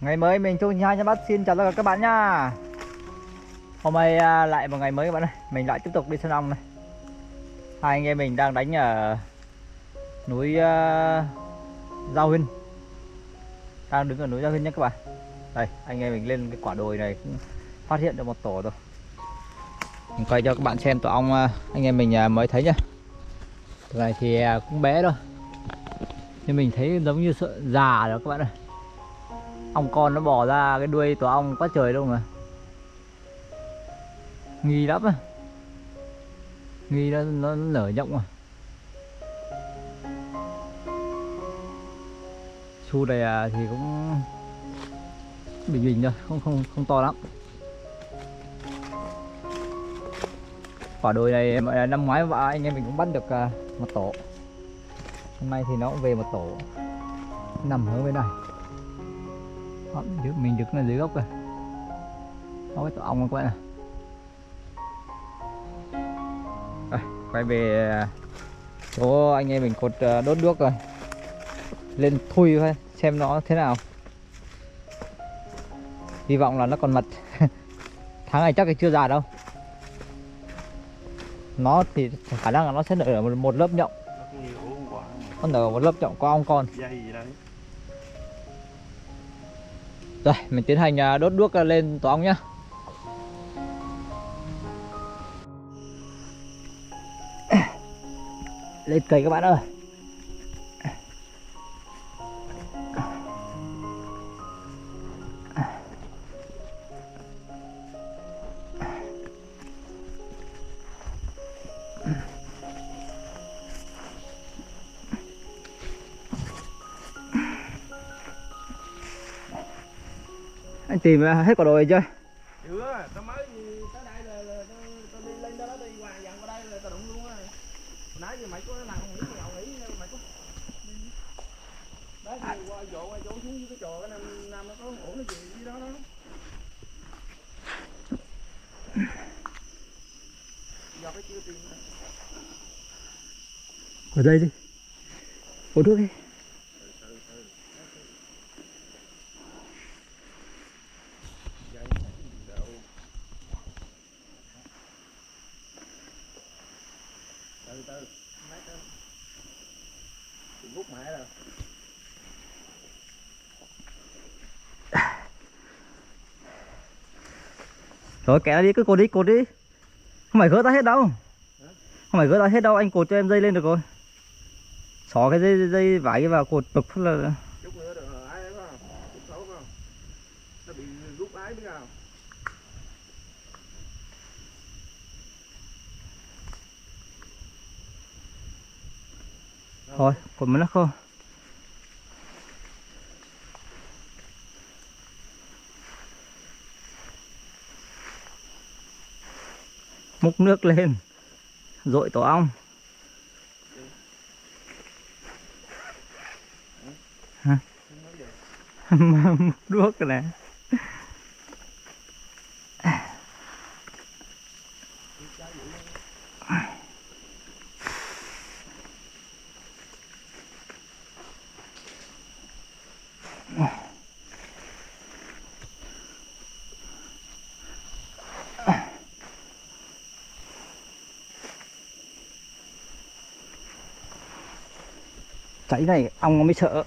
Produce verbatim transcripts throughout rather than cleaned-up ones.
Ngày mới mình Trung hai trăm bắt xin chào tất cả các bạn nha. Hôm nay à, lại một ngày mới các bạn ơi. Mình lại tiếp tục đi Sơn Long này. Hai anh em mình đang đánh ở núi uh, Giao Huynh. Đang đứng ở núi Giao Huynh nhé các bạn. Đây, anh em mình lên cái quả đồi này cũng phát hiện được một tổ rồi. Mình quay cho các bạn xem tổ ong uh, anh em mình uh, mới thấy nhá. Tổ này thì uh, cũng bé thôi. Nhưng mình thấy giống như sợ già rồi các bạn ơi. Ong con nó bò ra cái đuôi tổ ong quá trời luôn mà. Nghi lắm à. Nghi nó, nó nở rộng mà. Su này thì cũng bình bình thôi, không không không to lắm. Quả đồi này năm ngoái và anh em mình cũng bắt được một tổ. Hôm nay thì nó cũng về một tổ nằm hướng bên này. Đó, mình đứng ở dưới gốc rồi. Có cái tổ ong các bạn này. Rồi, quay về chỗ anh em mình cột đốt đuốc rồi. Lên thui thôi, xem nó thế nào. Hy vọng là nó còn mật. Tháng này chắc là chưa già đâu. Nó thì khả năng là nó sẽ nở một, một lớp nhộng. Nó nở một lớp nhộng có ong con. Rồi, mình tiến hành đốt đuốc lên tổ ong nhá. Lên cây các bạn ơi. Anh tìm hết quả đồi chưa? Chưa, tao mới tới đây là, là tao đi lên đó, đi qua dặn qua đây là tao đụng luôn á. Nãy giờ mày có làm nghỉ nhậu nghỉ mày có. Đấy thì qua chỗ qua chỗ xuống dưới cái trò cái nam nam nó có ổn cái gì dưới đó đó. Giờ phải chưa tìm. Ở đây đi. Uống thuốc đi. Từ từ, lấy từ. Chị bút mẹ rồi. Rồi kẻ đi, cứ cột đi, cột đi. Không phải gỡ ta hết đâu. Hả? Không phải gỡ ta hết đâu, anh cột cho em dây lên được rồi. Xỏ cái dây dây vải cái vào cột bực phát là. Chút nữa được ái đấy phải không? Chút xấu phải không? Nó bị rút ái biết không? Thôi, còn mới nó khô. Múc nước lên, dội tổ ong. Hả? Múc đuốc này. Cháy này ong nó mới sợ.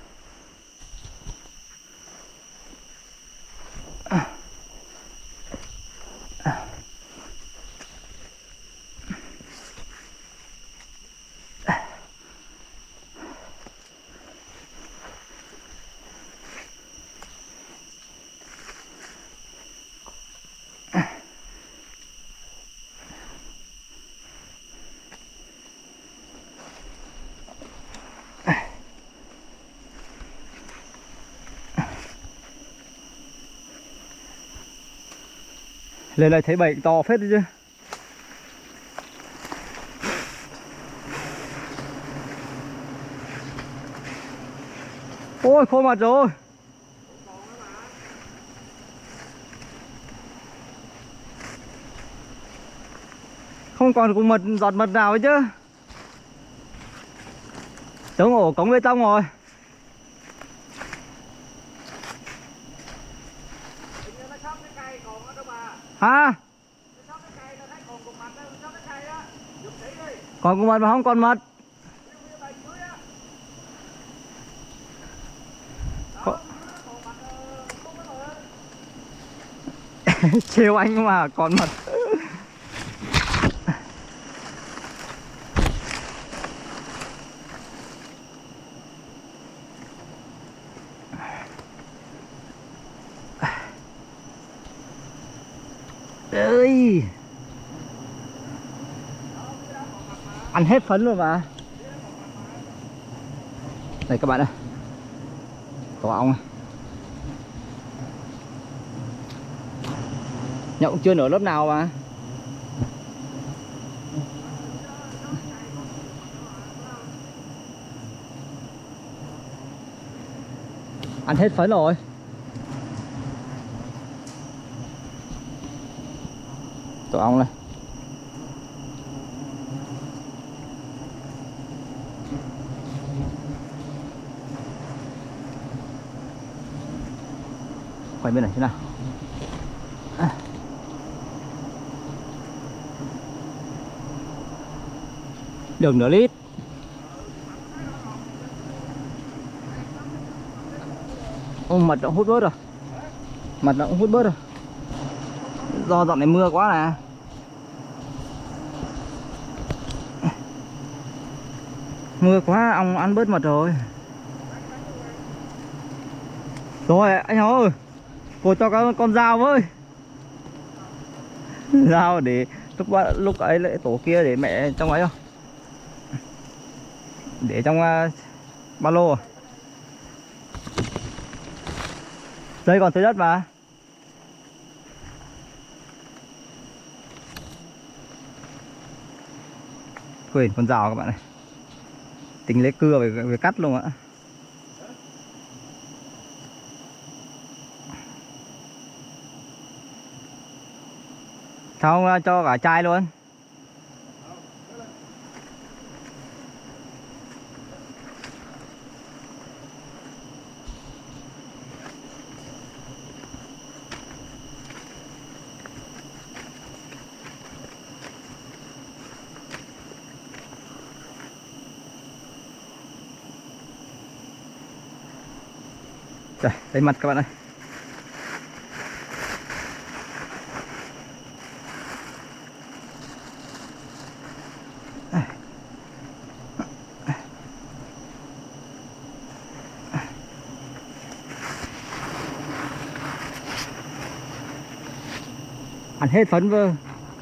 Lên lại thấy bầy to phết đấy chứ. Ôi khô mặt rồi. Không còn cục mật, giọt mật nào ấy chứ. Giống ổ cống bê tông rồi. cây còn ở đó bà. Hả? Sáu cái cây nó thấy còn cục mạch đó, sáu cái cây á. Dùng kỹ đi. Còn con mật mà không còn mật. Phía bên dưới á. Có... Đó, nó còn mạch khúc đó rồi á. Trêu anh mà còn mật. Ơi, ăn hết phấn rồi mà. Đây các bạn ơi, có ong này. Nhậu chưa nở lớp nào mà. Ăn hết phấn rồi. Tổ ong này. Quay bên này thế nào. À. Đường nửa lít. Ô, mật nó hút bớt rồi. Mật nó cũng hút bớt rồi. Do dạo này mưa quá nè. Mưa quá, ong ăn bớt mật rồi. Rồi anh ơi, cô cho các con dao với. Dao để lúc lúc ấy lại tổ kia để mẹ trong ấy không? Để trong uh, ba lô. Đây còn dưới đất mà. Quên con dao các bạn này. Tính lấy cưa về, về cắt luôn ạ. Sao không cho cả chai luôn? Đây, đây mặt các bạn ơi. Ăn hết phấn vơ.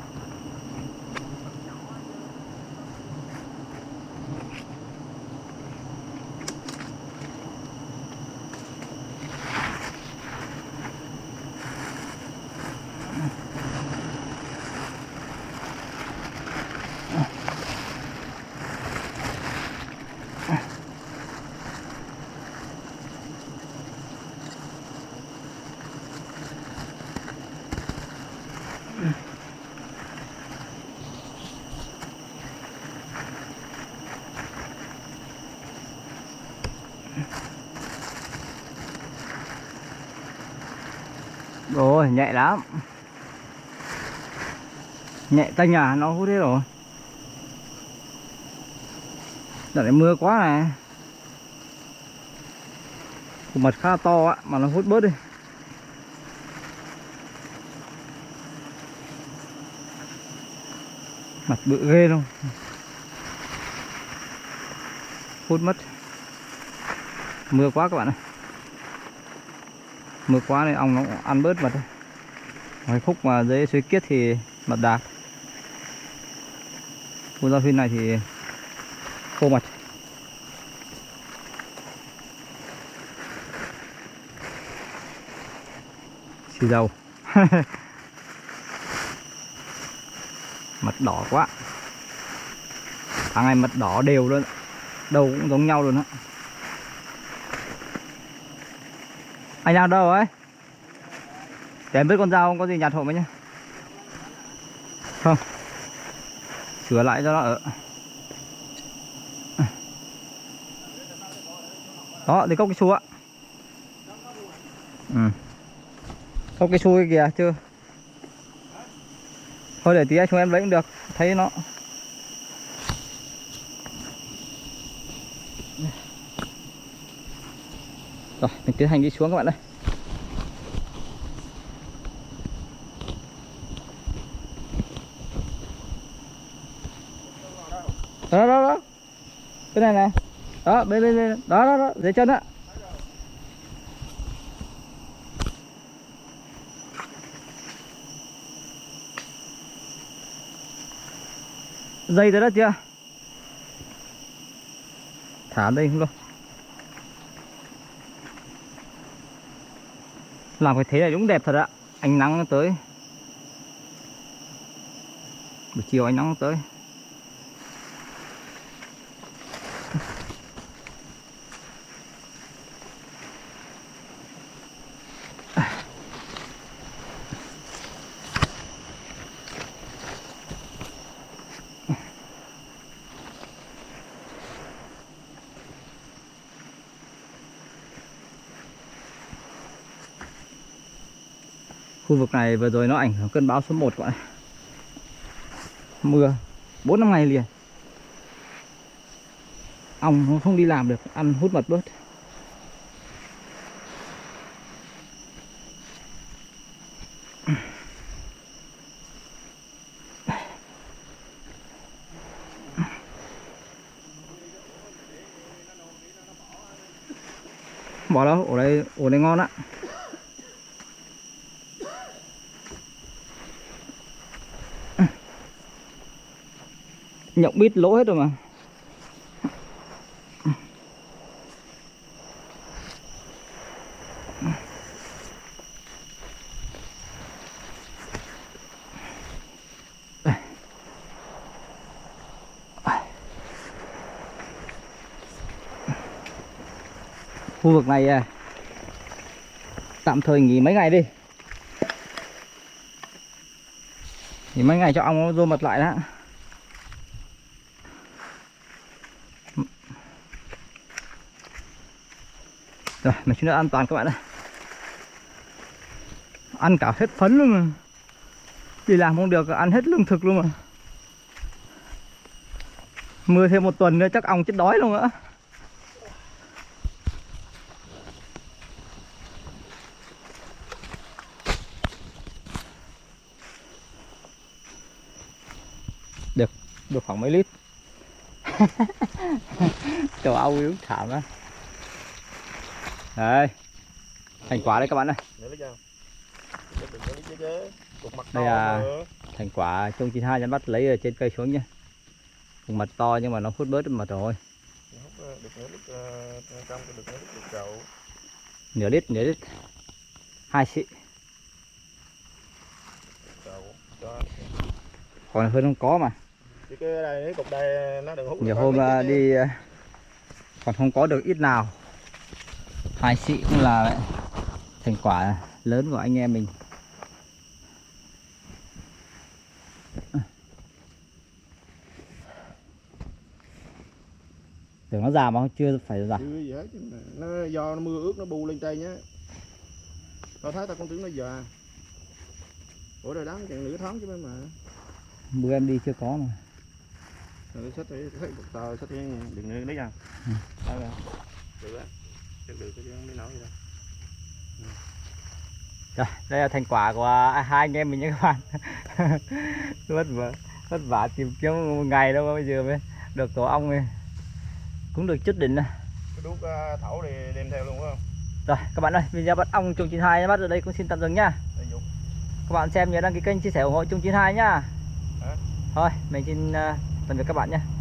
Rồi nhẹ lắm. Nhẹ tanh à, nó hút hết rồi. Đợt này mưa quá này. Củ mật khá to á, mà nó hút bớt đi. Mặt bự ghê luôn. Hút mất. Mưa quá các bạn ơi. Mưa quá nên ong nó ăn bớt mật. Cái khúc mà dưới suối Kiết thì mật đạt. Khu Gia Phiên này thì khô mật. Xì dầu. Mật đỏ quá. Tháng này mật đỏ đều luôn. Đầu cũng giống nhau luôn á. Anh đang đâu ấy? Để em biết con dao không có gì nhặt hộ mới nhá. Không. Sửa lại cho nó ở. Đó, thì cốc cái xu ạ. Ừ. Không cái xui kìa chưa. Thôi để tí chúng em lấy cũng được. Thấy nó. Rồi mình tiến hành đi xuống các bạn ơi. Đó đó đó. Cái này này. Đó bên bên bên. Đó đó đó dưới chân á. Dây tới đất chưa? Thả đây không đâu. Làm cái thế này đúng đẹp thật ạ. Ánh nắng nó tới. Buổi chiều ánh nắng nó tới. Khu vực này vừa rồi nó ảnh hưởng cơn bão số một các bạn. Mưa bốn năm ngày liền. Ong nó không đi làm được, ăn hút mật bớt. Bỏ đâu, ổ đây, ổ đây ngon á. Nhộng bít lỗ hết rồi mà. Khu vực này à, tạm thời nghỉ mấy ngày đi. Nghỉ mấy ngày cho ong nó vô mật lại đó. Rồi, mình xuống nước an toàn các bạn ơi. Ăn cả hết phấn luôn mà. Đi làm không được, ăn hết lương thực luôn mà. Mưa thêm một tuần nữa chắc ong chết đói luôn á. Được, được khoảng mấy lít. Châu Âu uống thảm á. Đây, thành quả đây các bạn ơi. Đây là thành quả Trung chín hai nhắn bắt lấy ở trên cây xuống nha. Cùng mật to nhưng mà nó hút bớt mật rồi. Nửa lít, nửa lít. Hai xị. Còn hơn không có mà. Nhiều hôm đi còn không có được ít nào. Hai xị cũng là thành quả lớn của anh em mình. Tưởng nó già mà chưa phải già. Nó do nó mưa ướt nó bu lên trên nhá. Tao thấy tao con tưởng nó già. Ủa rồi đó chừng nửa tháng chứ mấy mà. Bữa em đi chưa có mà. Rồi xách thấy thấy một tờ xách thấy đừng nữa lấy ra. Ừ. Đó ra. Được á. Được được chứ không biết nổi gì đâu. Ừ. Rồi, đây là thành quả của hai anh em mình nha các bạn. vất vả vất vả tìm kiếm một ngày đâu bây giờ mới được tổ ong này. Cũng được chút đỉnh này. Cái đuốc uh, thẩu thì đem theo luôn phải không? Rồi các bạn ơi, video bắt ong Trung chín hai bắt ở đây cũng xin tạm dừng nhá. Các bạn xem nhớ đăng ký kênh, chia sẻ ủng hộ Trung chín hai nhá. Hả? Thôi mình xin uh, tạm biệt các bạn nhé.